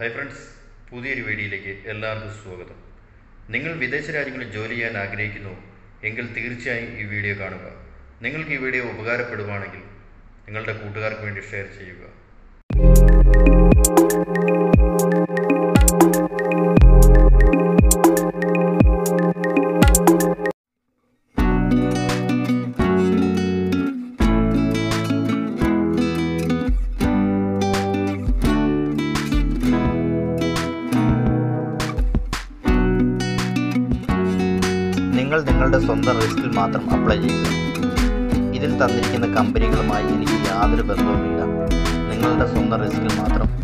Hi friends, പുതിയൊരു വീഡിയോയിലേക്ക് എല്ലാവർക്കും സ്വാഗതം. നിങ്ങൾ വിദേശ രാജ്യങ്ങളിൽ ജോലി ചെയ്യാൻ ആഗ്രഹിക്കുന്നു എങ്കിൽ തീർച്ചയായും ഈ വീഡിയോ കാണുക. നിങ്ങൾക്ക് ഈ വീഡിയോ ഉപകാരപ്പെടുവാണെങ്കിൽ നിങ്ങളുടെ കൂട്ടുകാർക്ക് വേണ്ടി ഷെയർ ചെയ്യുക. നിങ്ങൾ നിങ്ങളുടെ സ്വന്തം റിസ്കിൽ മാത്രം അപ്ലൈ ചെയ്യുക. ഇതിൽ തന്നിരിക്കുന്ന കമ്പനികളുമായി എനിക്ക് യാതൊരു ബന്ധവുമില്ല. നിങ്ങളുടെ സ്വന്തം റിസ്കിൽ മാത്രം